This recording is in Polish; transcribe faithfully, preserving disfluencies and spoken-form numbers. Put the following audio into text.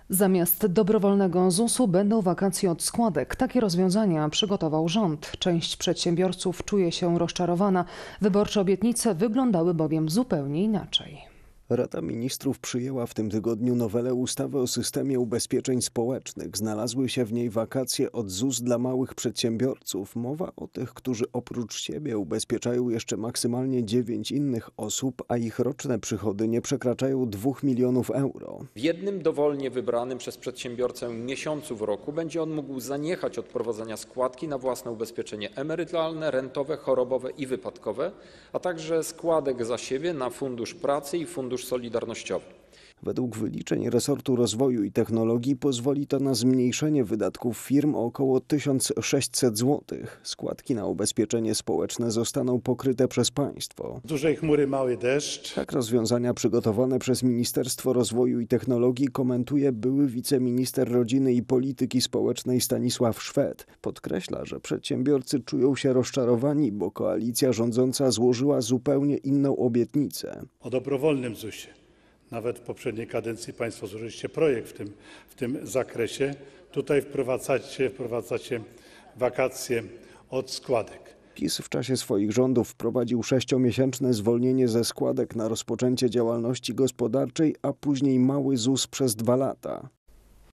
Zamiast dobrowolnego zusu będą wakacje od składek. Takie rozwiązania przygotował rząd. Część przedsiębiorców czuje się rozczarowana. Wyborcze obietnice wyglądały bowiem zupełnie inaczej. Rada Ministrów przyjęła w tym tygodniu nowelę ustawy o systemie ubezpieczeń społecznych. Znalazły się w niej wakacje od Z U S dla małych przedsiębiorców. Mowa o tych, którzy oprócz siebie ubezpieczają jeszcze maksymalnie dziewięć innych osób, a ich roczne przychody nie przekraczają dwóch milionów euro. W jednym dowolnie wybranym przez przedsiębiorcę miesiącu w roku będzie on mógł zaniechać od prowadzenia składki na własne ubezpieczenie emerytalne, rentowe, chorobowe i wypadkowe, a także składek za siebie na Fundusz Pracy i Fundusz Solidarnościowy. Według wyliczeń resortu rozwoju i technologii pozwoli to na zmniejszenie wydatków firm o około tysiąc sześćset złotych. Składki na ubezpieczenie społeczne zostaną pokryte przez państwo. Z dużej chmury mały deszcz. Tak rozwiązania przygotowane przez Ministerstwo Rozwoju i Technologii komentuje były wiceminister rodziny i polityki społecznej Stanisław Szwed. Podkreśla, że przedsiębiorcy czują się rozczarowani, bo koalicja rządząca złożyła zupełnie inną obietnicę. O dobrowolnym zusie. Nawet w poprzedniej kadencji państwo złożyliście projekt w tym, w tym zakresie. Tutaj wprowadzacie, wprowadzacie wakacje od składek. PiS w czasie swoich rządów wprowadził sześciomiesięczne zwolnienie ze składek na rozpoczęcie działalności gospodarczej, a później mały Z U S przez dwa lata.